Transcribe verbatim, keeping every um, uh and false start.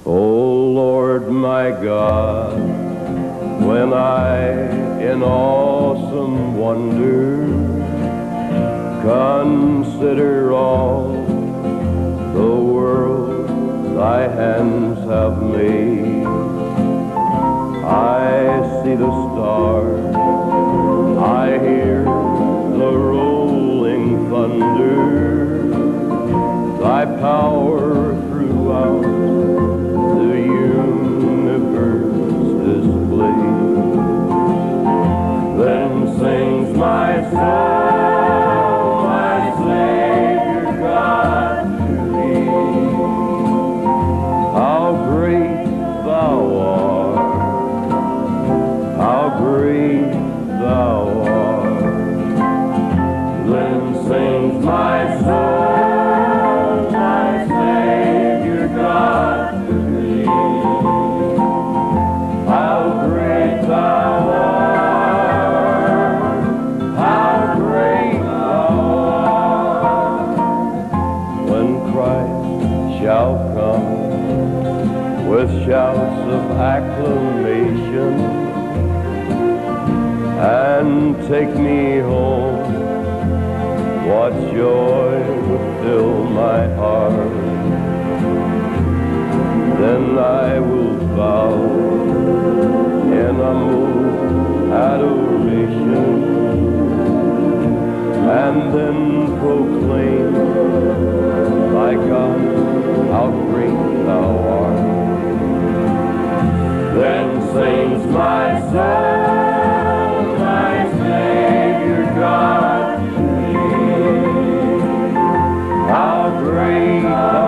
O Lord my God, when I in awesome wonder consider all the world thy hands have made, I see the stars, I hear the rolling thunder, thy power throughout the universe displayed. Then sings my soul, my Savior God, to thee. How great thou art, how great thou art. Then sings my soul, my Savior God, to thee. How great thou art, how great thou art. When Christ shall come with shouts of acclamation and take me home, what joy would fill my heart. Then I will bow in humble adoration and then proclaim, my God, how great thou art. Then sings my soul, my Savior God, to thee. How great thou